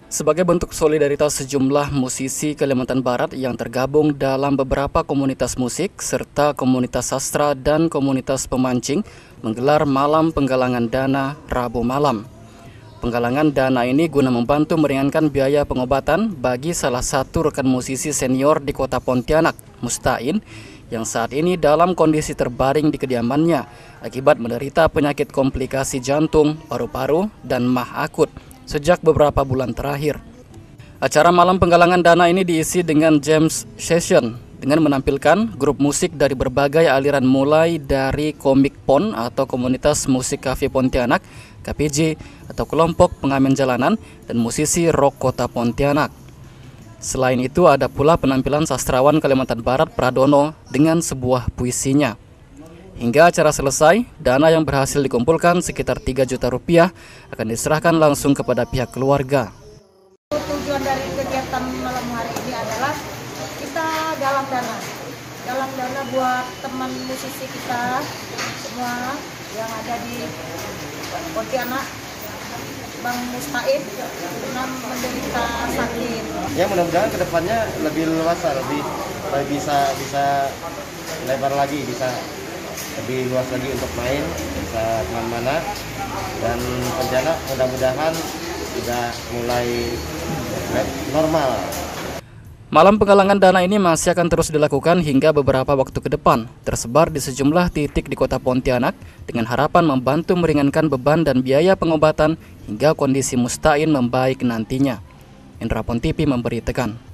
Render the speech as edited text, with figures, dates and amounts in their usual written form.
Sebagai bentuk solidaritas sejumlah musisi Kalimantan Barat yang tergabung dalam beberapa komunitas musik serta komunitas sastra dan komunitas pemancing menggelar malam penggalangan dana Rabu malam. Penggalangan dana ini guna membantu meringankan biaya pengobatan bagi salah satu rekan musisi senior di kota Pontianak, Mustain, yang saat ini dalam kondisi terbaring di kediamannya akibat menderita penyakit komplikasi jantung, paru-paru, dan MAH akut sejak beberapa bulan terakhir. Acara malam penggalangan dana ini diisi dengan jam session dengan menampilkan grup musik dari berbagai aliran mulai dari komik pon atau komunitas musik kafe Pontianak, KPJ atau kelompok pengamen jalanan, dan musisi rock kota Pontianak. Selain itu ada pula penampilan sastrawan Kalimantan Barat Pradono dengan sebuah puisinya. Hingga acara selesai, dana yang berhasil dikumpulkan sekitar 3 juta rupiah akan diserahkan langsung kepada pihak keluarga. Tujuan dari kegiatan malam hari ini adalah kita galang dana buat teman musisi kita semua yang ada di Pontianak, Bang Mustain, pernah menderita sakit. Ya mudah-mudahan kedepannya lebih luasa, lebih bisa lebar lagi, bisa lebih luas lagi untuk main, bisa kemana-mana, dan Pontianak mudah-mudahan sudah mulai normal. Malam penggalangan dana ini masih akan terus dilakukan hingga beberapa waktu ke depan, tersebar di sejumlah titik di kota Pontianak dengan harapan membantu meringankan beban dan biaya pengobatan hingga kondisi Mustain membaik nantinya. Indra Pon TV memberitakan.